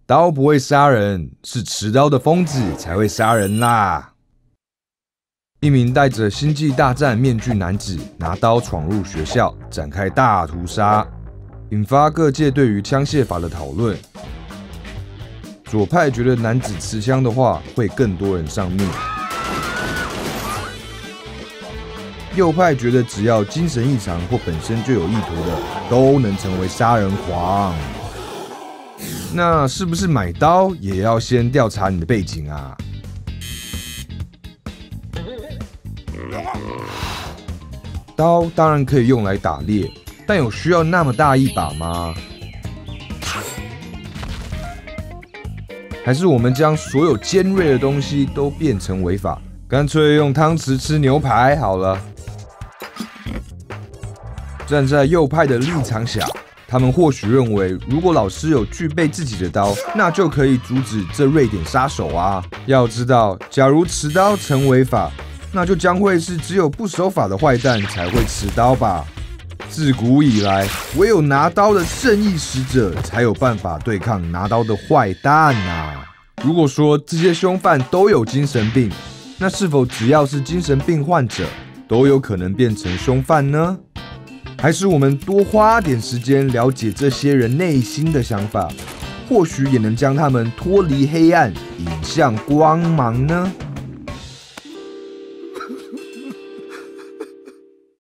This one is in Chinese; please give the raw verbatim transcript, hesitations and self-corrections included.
刀不会杀人，是持刀的疯子才会杀人啦。一名戴着星际大战面具男子拿刀闯入学校，展开大屠杀，引发各界对于枪械法的讨论。左派觉得男子持枪的话，会更多人丧命。 右派觉得只要精神异常或本身就有意图的，都能成为杀人狂。那是不是买刀也要先调查你的背景啊？刀当然可以用来打猎，但有需要那么大一把吗？还是我们将所有尖锐的东西都变成违法，干脆用汤匙吃牛排好了？ 站在右派的立场想，他们或许认为，如果老师有具备自己的刀，那就可以阻止这瑞典杀手啊。要知道，假如持刀成违法，那就将会是只有不守法的坏蛋才会持刀吧。自古以来，唯有拿刀的正义使者才有办法对抗拿刀的坏蛋啊。如果说这些凶犯都有精神病，那是否只要是精神病患者，都有可能变成凶犯呢？ 还是我们多花点时间了解这些人内心的想法，或许也能将他们脱离黑暗，引向光芒呢？